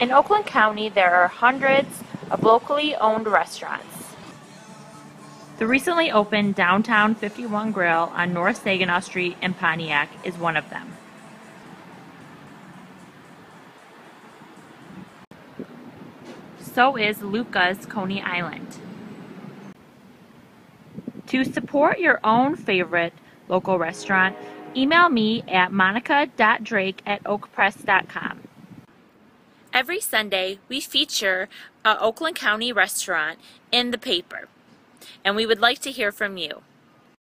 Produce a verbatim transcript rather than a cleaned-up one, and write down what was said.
In Oakland County, there are hundreds of locally owned restaurants. The recently opened Downtown fifty-one Grill on North Saginaw Street in Pontiac is one of them. So is Luca's Coney Island. To support your own favorite local restaurant, email me at Monica dot drake at oak press dot com. Every Sunday, we feature an Oakland County restaurant in the paper, and we would like to hear from you.